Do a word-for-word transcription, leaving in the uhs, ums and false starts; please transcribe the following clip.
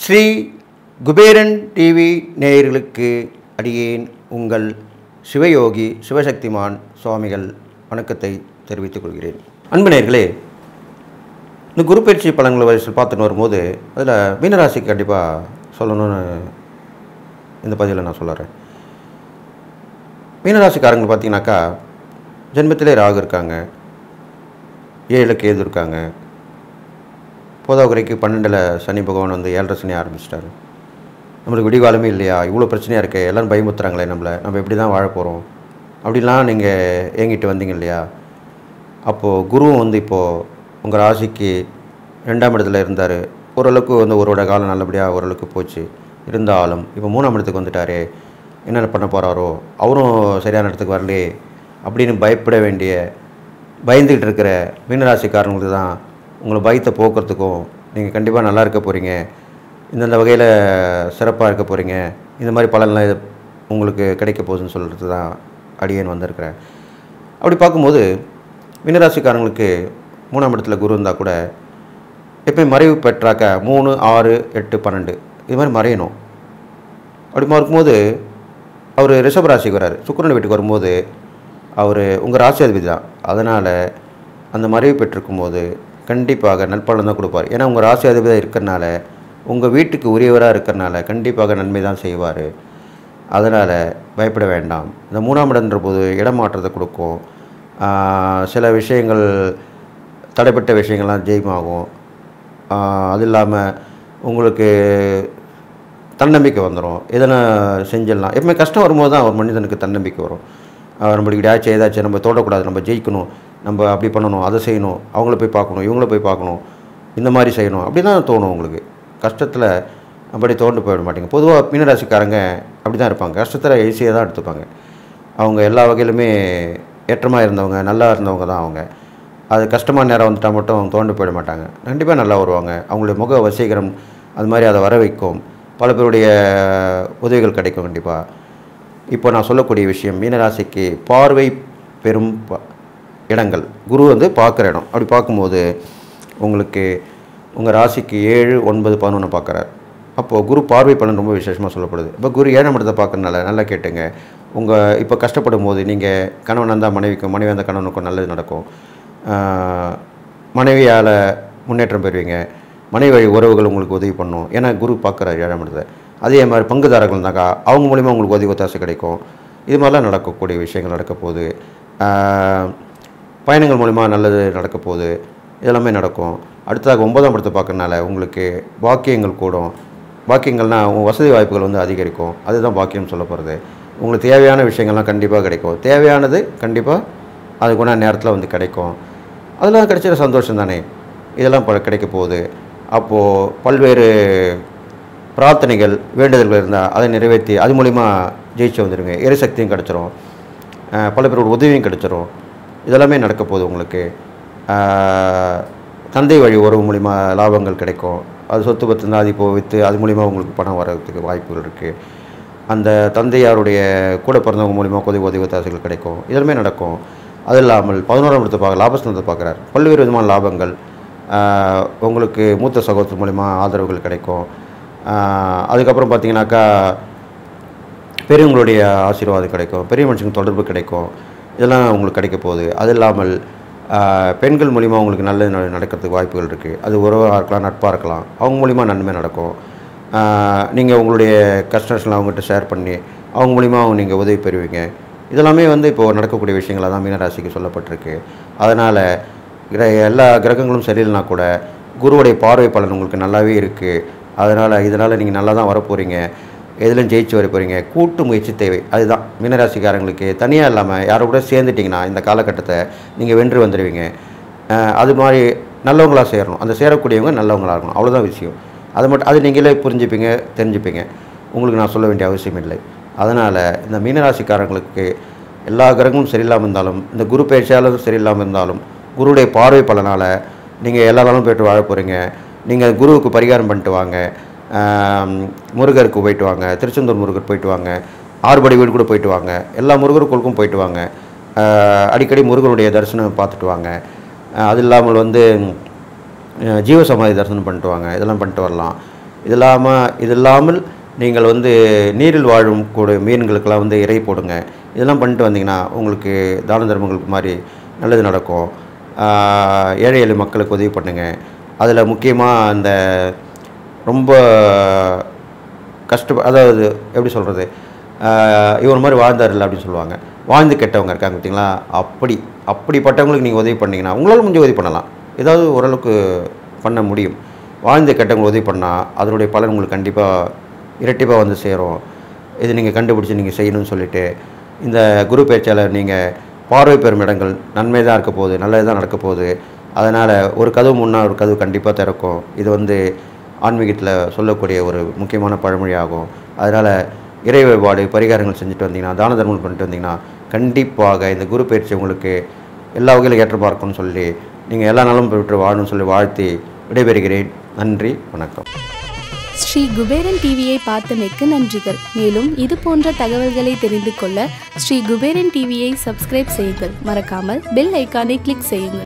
Sri Kuberan TV நேயர்களுக்கு அடியேன் உங்கள் சிவயோகி சிவசக்திமான் சுவாமிகள் வணக்கத்தை தெரிவித்துக் கொள்கிறேன். அன்பு நேயர்களே, இந்த குரு பயிற்சி பலன்களை வயசில் பார்த்துட்டு வரும்போது அதில் மீனராசிக்கு கண்டிப்பாக சொல்லணும்னு இந்த பதிவில் நான் சொல்லுறேன். மீனராசிக்காரங்க பார்த்தீங்கன்னாக்கா ஜென்மத்திலே ராகு இருக்காங்க, ஏழில் கேது இருக்காங்க, போதாக்குறைக்கு பன்னெண்டில் சனி பகவான் வந்து ஏழரை சனி ஆரம்பிச்சிட்டாரு. நம்மளுக்கு விடிகாலமே இல்லையா, இவ்வளோ பிரச்சனையாக இருக்கே, எல்லோரும் பயமுத்துறாங்களே நம்மளை, நம்ம எப்படி தான் வாழ போகிறோம் அப்படிலாம் நீங்கள் ஏங்கிட்டு வந்தீங்க இல்லையா. அப்போது குருவும் வந்து இப்போது உங்கள் ராசிக்கு ரெண்டாம் இடத்துல இருந்தார். ஓரளவுக்கு வந்து ஒரு வருட காலம் நல்லபடியாக ஓரளவுக்கு போச்சு. இருந்தாலும் இப்போ மூணாம் இடத்துக்கு வந்துட்டாரே, என்னென்ன பண்ண போகிறாரோ, அவரும் சரியான இடத்துக்கு வரலே அப்படின்னு பயப்பட வேண்டிய பயந்துக்கிட்டு இருக்கிற மீனராசிக்காரங்களுக்கு தான் உங்களை பயத்தை போக்குறதுக்கும் நீங்கள் கண்டிப்பாக நல்லா இருக்க போகிறீங்க, இந்தந்த வகையில் சிறப்பாக இருக்க போகிறீங்க, இந்த மாதிரி பலன்லாம் இது உங்களுக்கு கிடைக்க போகுதுன்னு சொல்கிறது தான் அடியேன் வந்திருக்கிறேன். அப்படி பார்க்கும்போது மீனராசிக்காரங்களுக்கு மூணாம் இடத்துல குரு இருந்தால் கூட எப்போயும் மறைவு பெற்றாக்க மூணு ஆறு எட்டு பன்னெண்டு இது மாதிரி மறையணும். அப்படி இருக்கும்போது அவர் ரிஷபராசிக்கு வராரு. சுக்கிரன் வீட்டுக்கு வரும்போது அவர் உங்கள் ராசி அதிபதி தான். அதனால் அந்த மறைவு பெற்றிருக்கும் போது கண்டிப்பாக நற்பலன் தான் கொடுப்பார். ஏன்னா உங்கள் ராசி அதிபதியாக இருக்கிறனால, உங்கள் வீட்டுக்கு உரியவராக இருக்கிறனால கண்டிப்பாக நன்மை தான் செய்வார். அதனால் பயப்பட வேண்டாம். இந்த மூணாம் இடம்ன்ற போது இடமாற்றத்தை கொடுக்கும். சில விஷயங்கள் தடைப்பட்ட விஷயங்கள்லாம் ஜெயமாகும். அது இல்லாமல் உங்களுக்கு தன்னம்பிக்கை வந்துடும். எதனா செஞ்சிடலாம். எப்பவுமே கஷ்டம் வரும்போது தான் ஒரு மனிதனுக்கு தன்னம்பிக்கை வரும். நம்மளுக்கு ஏதாச்சும் ஏதாச்சும் நம்ம தோடக்கூடாது, நம்ம ஜெயிக்கணும், நம்ம அப்படி பண்ணணும், அதை செய்யணும், அவங்கள போய் பார்க்கணும், இவங்கள போய் பார்க்கணும், இந்த மாதிரி செய்யணும், அப்படி தான் தோணும் உங்களுக்கு. கஷ்டத்தில் அப்படி தோண்டு போயிட மாட்டேங்க. பொதுவாக மீனராசிக்காரங்க அப்படி தான் இருப்பாங்க. கஷ்டத்தில் ஈஸியாக தான் எடுத்துப்பாங்க. அவங்க எல்லா வகையிலுமே ஏற்றமாக இருந்தவங்க, நல்லா இருந்தவங்க தான் அவங்க. அது கஷ்டமான நேரம் வந்துட்டால் மட்டும் அவங்க தோண்டு போயிட மாட்டாங்க. கண்டிப்பாக நல்லா வருவாங்க. அவங்களுடைய முக வசீகரம் அது மாதிரி அதை வர வைக்கும். பல பேருடைய உதவிகள் கிடைக்கும் கண்டிப்பாக. இப்போ நான் சொல்லக்கூடிய விஷயம், மீனராசிக்கு பார்வை பெரும் இடங்கள், குரு வந்து பார்க்குற இடம். அப்படி பார்க்கும்போது உங்களுக்கு உங்கள் ராசிக்கு ஏழு ஒன்பது பதினொன்று பார்க்குறாரு. அப்போது குரு பார்வை பலன் ரொம்ப விசேஷமாக சொல்லப்படுது. இப்போ குரு ஏழாம் இடத்தை பார்க்கறதுனால நல்லா கேட்டுங்க, உங்கள் இப்போ கஷ்டப்படும் போது நீங்கள் கணவன் இருந்தால் மனைவிக்கும், மனைவி அந்த கணவனுக்கும் நல்லது நடக்கும். மனைவியால் முன்னேற்றம் பெறுவீங்க. மனைவி வழி உறவுகள் உங்களுக்கு உதவி பண்ணும். ஏன்னா குரு பார்க்குறாரு ஏழாம் இடத்தை. அதே மாதிரி பங்குதாரர்கள் இருந்தாக்கா அவங்க மூலிமா உங்களுக்கு உதவி ஒத்தாசை கிடைக்கும். இது மாதிரிலாம் நடக்கக்கூடிய விஷயங்கள் நடக்க போகுது. பயணங்கள் மூலிமா நல்லது நடக்க போகுது. இதெல்லாமே நடக்கும். அடுத்ததாக ஒன்பதாம் இடத்தை பார்க்கறதுனால உங்களுக்கு பாக்கியங்கள் கூடும். பாக்கியங்கள்னால் உங்கள் வசதி வாய்ப்புகள் வந்து அதிகரிக்கும். அதுதான் பாக்கியம் சொல்ல போகிறது. உங்களுக்கு தேவையான விஷயங்கள்லாம் கண்டிப்பாக கிடைக்கும். தேவையானது கண்டிப்பாக அதுக்குள்ள நேரத்தில் வந்து கிடைக்கும். அதெல்லாம் கிடைச்ச சந்தோஷம் தானே. இதெல்லாம் ப கிடைக்க போகுது. அப்போது பல்வேறு பிரார்த்தனைகள் வேண்டுதல்கள் இருந்தால் அதை நிறைவேற்றி அது மூலிமா ஜெயிச்சு வந்துடுங்க. எரிசக்தியும் கிடச்சிரும். பல பேரோட உதவியும் கிடச்சிரும். இதெல்லாமே நடக்க போகுது உங்களுக்கு. தந்தை வழி உறவு மூலிமா லாபங்கள் கிடைக்கும். அது சொத்து பத்து இருந்தால் அது இப்போ விற்று அது மூலிமா உங்களுக்கு பணம் வர்றதுக்கு வாய்ப்புகள் இருக்குது. அந்த தந்தையாருடைய கூட பிறந்தவங்க மூலிமா உதவி உதவி ஒத்தாசைகள் கிடைக்கும். இதெல்லாமே நடக்கும். அது இல்லாமல் பதினோராம் இடத்தை பார்க்க லாபஸ்தானத்தை பார்க்குறாரு. பல்வேறு விதமான லாபங்கள் உங்களுக்கு மூத்த சகோதரர் மூலிமா ஆதரவுகள் கிடைக்கும். அதுக்கப்புறம் பார்த்தீங்கன்னாக்கா பெரியவங்களுடைய ஆசீர்வாதம் கிடைக்கும். பெரிய மனுஷங்க தொடர்பு கிடைக்கும். இதெல்லாம் உங்களுக்கு கிடைக்க போகுது. அது இல்லாமல் பெண்கள் மூலிமா உங்களுக்கு நல்லது நடக்கிறதுக்கு வாய்ப்புகள் இருக்குது. அது உறவாக இருக்கலாம், நட்பாக இருக்கலாம். அவங்க மூலிமா நன்மை நடக்கும். நீங்கள் உங்களுடைய கஷ்டம்லாம் அவங்ககிட்ட ஷேர் பண்ணி அவங்க மூலிமா நீங்கள் உதவி பெறுவீங்க. இதெல்லாமே வந்து இப்போது நடக்கக்கூடிய விஷயங்களாக தான் மீனராசிக்கு சொல்லப்பட்டிருக்கு. அதனால் கிர எல்லா கிரகங்களும் சரியில்லைனா கூட குருவுடைய பார்வை பலன் உங்களுக்கு நல்லாவே இருக்குது. அதனால் இதனால் நீங்கள் நல்லா தான் வரப்போகிறீங்க. எதிலும் ஜெயிச்சு வர போகிறீங்க. கூட்டு முயற்சி தேவை. அதுதான் மீனராசிக்காரங்களுக்கு. தனியாக இல்லாமல் யாரை கூட சேர்ந்துட்டிங்கன்னா இந்த காலகட்டத்தை நீங்கள் வென்று வந்துடுவீங்க. அது மாதிரி நல்லவங்களாக சேரணும். அந்த சேரக்கூடியவங்க நல்லவங்களாக இருக்கணும். அவ்வளோதான் விஷயம். அதை மட்டும் அது நீங்களே புரிஞ்சுப்பீங்க, தெரிஞ்சுப்பீங்க. உங்களுக்கு நான் சொல்ல வேண்டிய அவசியம் இல்லை. அதனால் இந்த மீனராசிக்காரங்களுக்கு எல்லா கிரகமும் சரியில்லாமல் இருந்தாலும், இந்த குரு பயிற்சியாலும் சரியில்லாமல் இருந்தாலும், குருவுடைய பார்வை பலனால் நீங்கள் எல்லா நாளும் போய்ட்டு வாழ போகிறீங்க. நீங்கள் குருவுக்கு பரிகாரம் பண்ணிட்டு வாங்க. முருகருக்கு போயிட்டு வாங்க. திருச்செந்தூர் முருகர் போயிட்டு வாங்க. ஆறுபடை வீடு கூட போயிட்டு வாங்க. எல்லா முருகர் கோளுக்கும் போயிட்டு வாங்க. அடிக்கடி முருகனுடைய தரிசனம் பார்த்துட்டு வாங்க. அது இல்லாமல் வந்து ஜீவசமாதி தரிசனம் பண்ணிட்டு வாங்க. இதெல்லாம் பண்ணிட்டு வரலாம். இது இல்லாமல் இது இல்லாமல் நீங்கள் வந்து நீரில் வாழும் கூட மீன்களுக்கெல்லாம் வந்து இறை போடுங்க. இதெல்லாம் பண்ணிட்டு வந்தீங்கன்னா உங்களுக்கு தான தர்மங்களுக்கு மாதிரி நல்லது நடக்கும். ஏழை எளிய மக்களுக்கு உதவி பண்ணுங்கள். அதில் முக்கியமாக அந்த ரொம்ப கஷ்ட அதாவது எப்படி சொல்கிறது, இவர் மாதிரி வாழ்ந்தாரில்ல அப்படின்னு சொல்லுவாங்க. வாழ்ந்து கெட்டவங்க இருக்காங்க பார்த்தீங்களா, அப்படி அப்படிப்பட்டவங்களுக்கு நீங்கள் உதவி பண்ணிங்கன்னா உங்களால் முடிஞ்ச உதவி பண்ணலாம். ஏதாவது ஓரளவுக்கு பண்ண முடியும். வாழ்ந்து கெட்டவங்க உதவி பண்ணால் அதனுடைய பலன் உங்களுக்கு கண்டிப்பாக இரட்டிப்பாக வந்து சேரும். இது நீங்கள் கண்டுபிடிச்சி நீங்கள் செய்யணும்னு சொல்லிவிட்டு, இந்த குரு பயிற்சியாளர் நீங்கள் பார்வை பெறும் இடங்கள் நன்மை தான் இருக்க போகுது, நல்லது தான் நடக்க போகுது. அதனால் ஒரு கதவு முன்னால் ஒரு கதவு கண்டிப்பாக திறக்கும். இது வந்து ஆன்மீகத்தில் சொல்லக்கூடிய ஒரு முக்கியமான பழமொழி ஆகும். அதனால் இறை வழிபாடு பரிகாரங்கள் செஞ்சுட்டு வந்தீங்கன்னா, தான தர்மங்கள் பண்ணிட்டு வந்தீங்கன்னா கண்டிப்பாக இந்த குரு பயிற்சி உங்களுக்கு எல்லா வகையிலும் ஏற்ற பார்க்கணும்னு சொல்லி நீங்கள் எல்லா நாளும் பெற்று வாழணும்னு சொல்லி வாழ்த்தி விடைபெறுகிறேன். நன்றி, வணக்கம். ஸ்ரீ குபேரன் டிவியை பார்த்தமைக்கு நன்றிகள். மேலும் இது போன்ற தகவல்களை தெரிந்து கொள்ள ஸ்ரீ குபேரன் டிவியை சப்ஸ்கிரைப் செய்யுங்கள். மறக்காமல் பெல் ஐக்கானை கிளிக் செய்யுங்கள்.